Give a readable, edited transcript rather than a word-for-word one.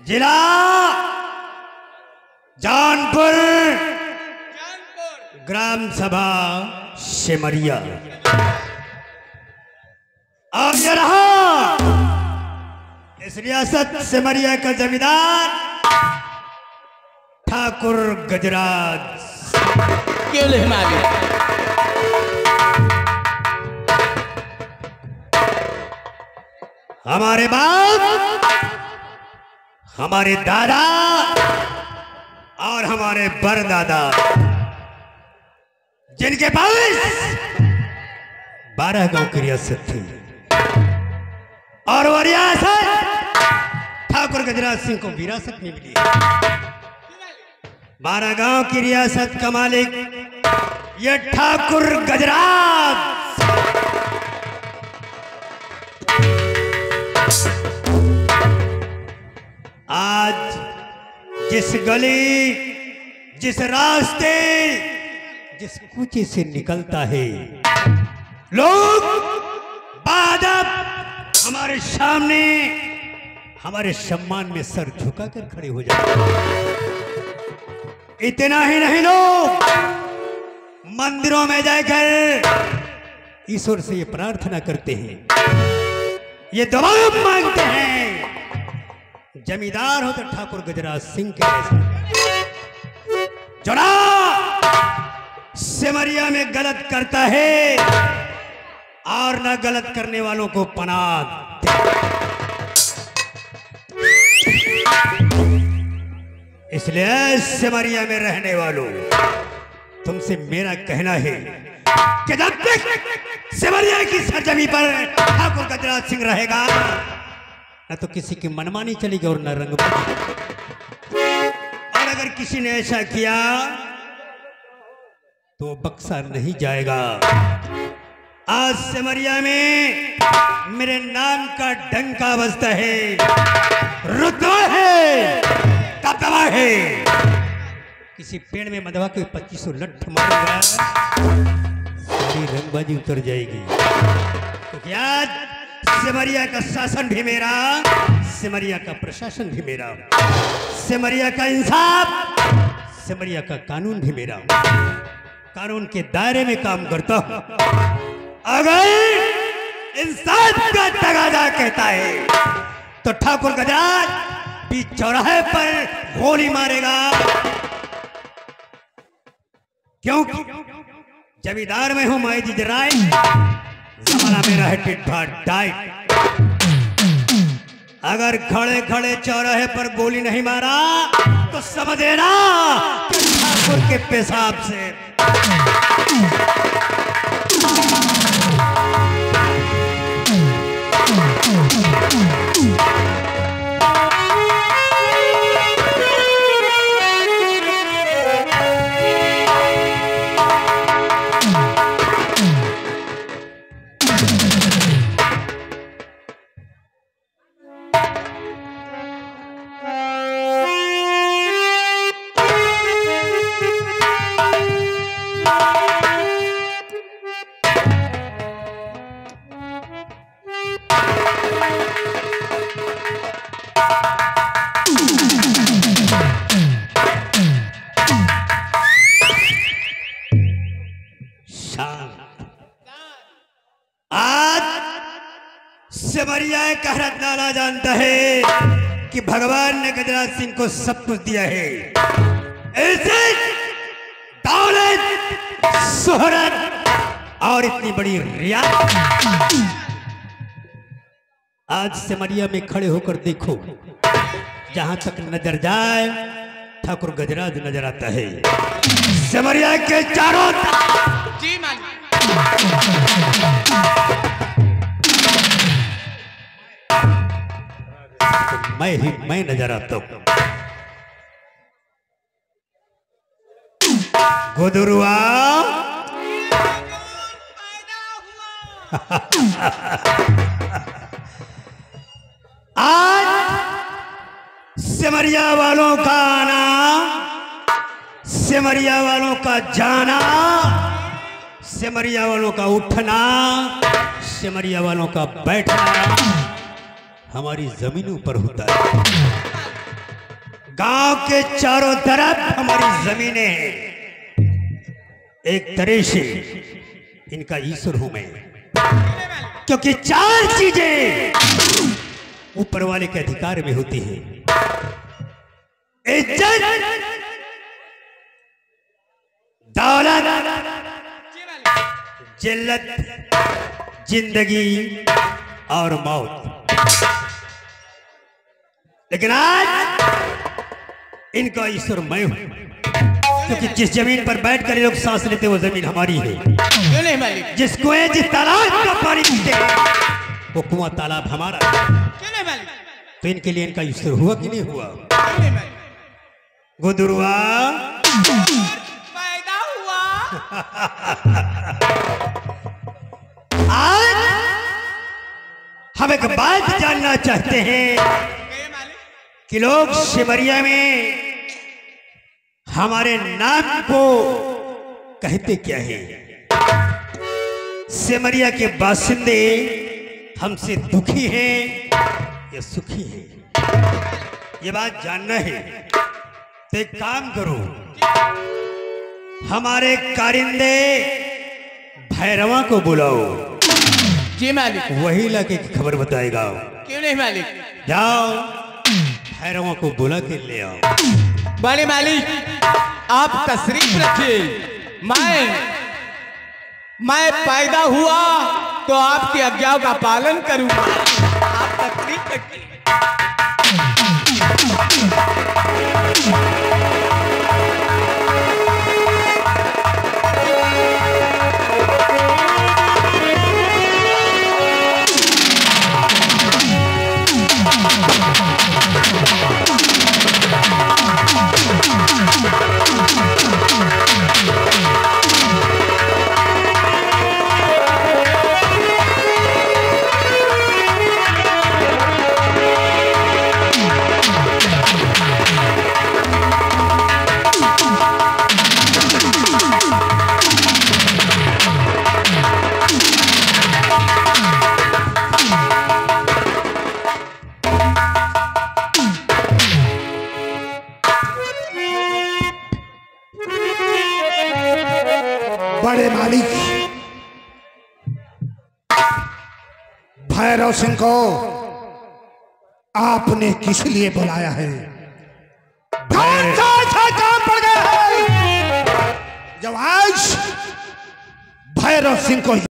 जिला जौनपुर, ग्राम सभा सिमरिया। और ये रहा इस रियासत सिमरिया का जमींदार ठाकुर गजराज। हमारे बाप, हमारे दादा और हमारे परदादा, जिनके पास 12 गांव की रियासत थी, और वो रियासत ठाकुर गजराज सिंह को विरासत में मिली। 12 गांव की रियासत का मालिक ये ठाकुर गजराज। आज जिस गली, जिस रास्ते, जिस कूचे से निकलता है, लोग बादब हमारे सामने हमारे सम्मान में सर झुकाकर खड़े हो जाते हैं। इतना ही नहीं, लोग मंदिरों में जाकर ईश्वर से ये प्रार्थना करते हैं, ये दुआ मांगते हैं, जमींदार हो तो ठाकुर गजराज सिंह के जैसे। जोड़ा सिमरिया में गलत करता है और न गलत करने वालों को पनाह दे। इसलिए सिमरिया में रहने वालों, तुमसे मेरा कहना है कि जब तक सिमरिया की सरजमी पर ठाकुर गजराज सिंह रहेगा, न तो किसी की मनमानी चलेगी और न रंगबाजी। और अगर किसी ने ऐसा किया तो बक्सा नहीं जाएगा। आज सिमरिया में मेरे नाम का डंका बजता है, रुतबा है, दबदबा है। किसी पेड़ में मधवा के 2500 लठ मारूंगा, सारी रंगबाजी उतर जाएगी। क्योंकि आज सिमरिया का शासन भी मेरा, सिमरिया का प्रशासन भी मेरा, सिमरिया का इंसाफ, सिमरिया का कानून भी मेरा। कानून के दायरे में काम करता हूं। अगर इंसाफ का तगादा कहता है तो ठाकुर गजराज बीच चौराहे पर गोली मारेगा, क्योंकि जमींदार में हूं मैं जिजराय, जमाना मेरा है टिट भाट डाइट। अगर खड़े खड़े चौराहे पर गोली नहीं मारा तो समझ लेना ठाकुर के पेशाब से। सिमरिया का हरदनाला जानता है कि भगवान ने गजराज सिंह को सब कुछ दिया है, इज्जत, दौलत, शोहरत और इतनी बड़ी रियासत। आज सिमरिया में खड़े होकर देखो, जहां तक नजर जाए ठाकुर गजराज नजर आता है। सिमरिया के चारों जी मैं नजर आता हूं। गुदरुआ आज सिमरिया वालों का आना, सिमरिया वालों का जाना, सिमरिया वालों का उठना, सिमरिया वालों का बैठना हमारी जमीनों पर होता है। गांव के चारों तरफ हमारी जमीनें हैं। एक तरह से इनका ईश्वर हूं मैं, क्योंकि चार चीजें ऊपर वाले के अधिकार में होती हैं। इज्जत, दौलत, जिल्लत, जिंदगी और मौत। लेकिन आज इनका ईश्वर मैं हूं, क्योंकि जिस जमीन पर बैठकर ये लोग सांस लेते वो जमीन हमारी है। क्यों नहीं मालिक? जिस कुएं जिस तालाब का पानी पीते हैं वो कुआं तालाब हमारा। क्यों नहीं मालिक? तो इनके लिए इनका ईश्वर हुआ कि नहीं हुआ? क्यों नहीं मालिक? गुदुरवा पैदा हुआ। आज हम एक बात जानना चाहते हैं कि लोग सिमरिया में हमारे नाम को कहते क्या है? सिमरिया के बासिंदे हमसे दुखी हैं या सुखी हैं? ये बात जानना है तो एक काम करो, हमारे कारिंदे भैरवा को बुलाओ। जी मालिक। वही लाके की खबर बताएगा। क्यों नहीं मालिक? जाओ भैरवा को बुला के ले आओ। बड़े मालिक आप तशरीफ रखिए। मैं पैदा हुआ तो आपकी आज्ञा का पालन करूंगा। आप तशरीफ रखिए। बड़े मालिक, भैरव सिंह को आपने किस लिए बुलाया है? कौन सा ऐसा काम पड़ गया है जब आज भैरव सिंह को